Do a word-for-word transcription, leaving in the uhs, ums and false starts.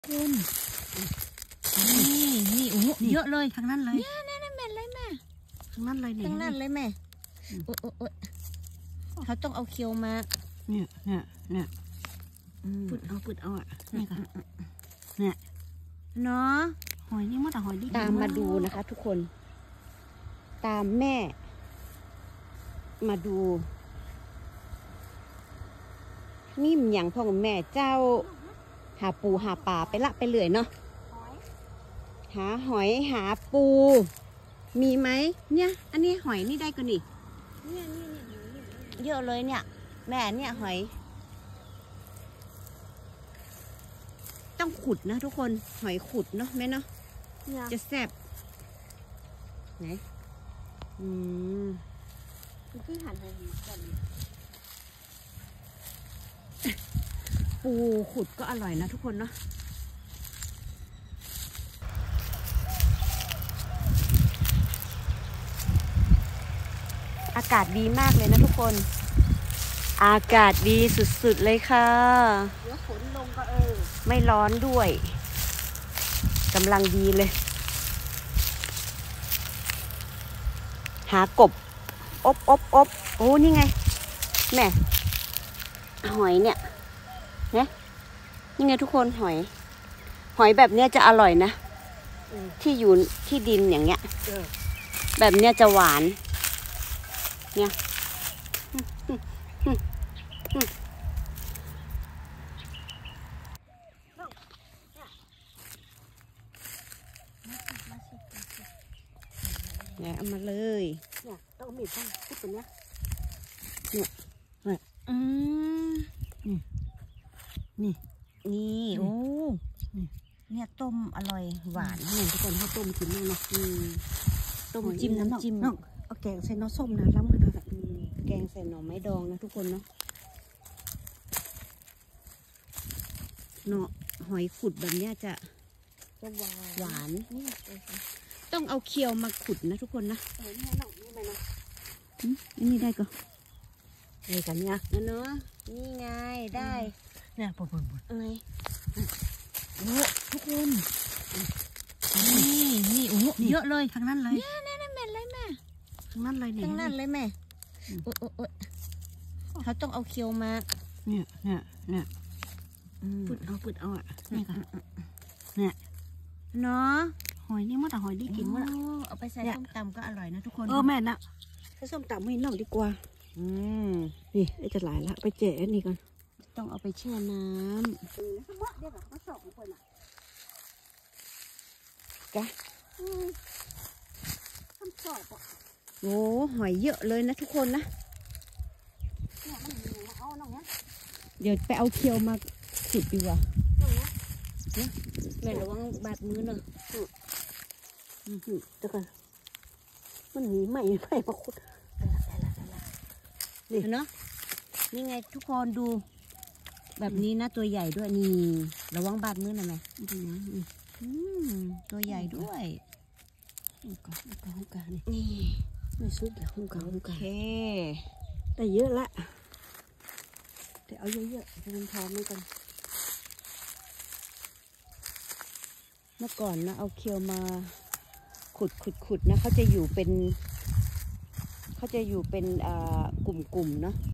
คุณนี่นี่โอ้เยอะเลยทั้งนั้นเลยเนี่ยนี่นี่แม่เลยแม่ทั้งนั้นเลยเนี่ยทั้งนั้นเลยแม่โอ๊ยโอ๊ยโอ๊ยเขาต้องเอาเคียวมาเนี่ยเนี่ยเนี่ยปุดเอาปุดเอาอ่ะนี่ค่ะเนี่ยเนาะหอยนี่มันแต่หอยดีตามมาดูนะคะทุกคนตามแม่มาดูนี่มอย่างพ่อกับแม่เจ้าหาปูหาปลาไปละไปเรื่อยเนาะหาหอยหาปูมีไหมเนี่ยอันนี้หอยนี่ได้ก็นี่เนี่ยเนี่ยเยอะเลยเนี่ยแม่เนี่ยหอยต้องขุดนะทุกคนหอยขุดเนาะแม่เนาะจะแซ่บไหนอืมคือหั่นหอยก่อนปูขุดก็อร่อยนะทุกคนเนาะอากาศดีมากเลยนะทุกคนอากาศดีสุดๆเลยค่ะเดี๋ยวฝนลงก็เออไม่ร้อนด้วยกำลังดีเลยหากบอบอบอบโอ้นี่ไงแม่หอยเนี่ยเนี่ยนี่ไงทุกคนหอยหอยแบบเนี้ยจะอร่อยนะที่อยู่ที่ดินอย่างเงี้ยแบบเนี้ยจะหวานเนี่ยเนี่ยเอามาเลยเนี่ยต้องมีดต้องพูดตัวเนี้ยเนี่ยเนี่ยอืมนี่นี่นี่โอ้เนี่ยต้มอร่อยหวานเนี่ยทุกคนให้ต้มกินเลยนะต้มจิ้มน้ำจิ้มเอาแกงใส่น้ำส้มนะล้ำขนาดแบบแกงใส่หน่อไม้ดองนะทุกคนเนาะเนาะหอยขุดแบบเนี้ยจะหวานต้องเอาเคียวมาขุดนะทุกคนนะนี่ได้ก็อะไรกันเนี่ยเนาะนี่ไงได้เนี่ยปวดปวดปวดอะไรโอ้ทุกคนนี่นี่โอ้เยอะเลยทั้งนั้นเลยเนี่ยนี่นี่แม่เลยแม่ทั้งนั้นเลยเนี่ยทั้งนั้นเลยแม่โอ๊ยโอ๊ยโอ๊ยเขาต้องเอาเคียวมาเนี่ยเนี่ยเนี่ยปุดเอาปุดเอาอ่ะนี่ค่ะเนี่ยเนาะหอยนี่มันแต่หอยดีกินวะเอาไปใส่ส้มตำก็อร่อยนะทุกคนเออแม่นะใส่ส้มตำให้น้องดีกว่าอืมนี่ไอ้จะหลายละไปเจ๊นี่ก่อนต้องเอาไปแช่น้ำเดี๋ยวเขาสอบของคนอ่ะแกทำสอบอ่ะโอ้หอยเยอะเลยนะทุกคนนะเดี๋ยวไปเอาเคียวมาขุดดีกว่าแม่ระวังบาดมือเนอะเดี๋ยวก่อนมันหนีใหม่ใหม่มาขุดนี่เนาะนี่ไงทุกคนดูแบบนี้นะตัวใหญ่ด้วยนี่ระวังบาดมือหน่อยไหมตัวใหญ่ด้วยนี่ก่อนนี่ก่อนนี่ก่อนนี่ไม่ซุกแล้วนี่ก่อนโอเคแต่เยอะละแต่เอาเยอะๆให้มันพอไม่กันเมื่อก่อนนะเอาเคียวมาขุดขุดขุดนะเขาจะอยู่เป็นเขาจะอยู่เป็นกลุ่มๆเนาะ